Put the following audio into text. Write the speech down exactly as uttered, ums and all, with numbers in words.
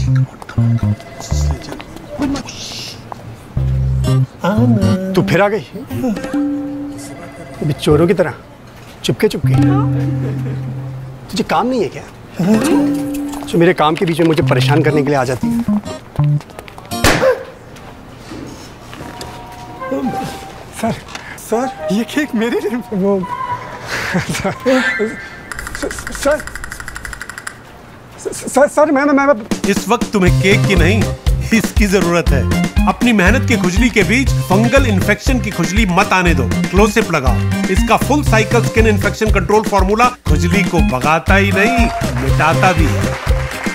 तू फिर आ गई चोरों की तरह चुपके चुपके। तुझे काम नहीं है क्या जो मेरे काम के बीच में मुझे परेशान करने के लिए आ जाती है? सर सर ये केक मेरे लिए वो सर सर सर सर मैं मैं मैं इस वक्त तुम्हें केक की नहीं इसकी जरूरत है। अपनी मेहनत की खुजली के बीच फंगल इन्फेक्शन की खुजली मत आने दो। क्लोसिप लगाओ। इसका full cycle skin infection control formula खुजली को भगाता ही नहीं मिटाता भी है।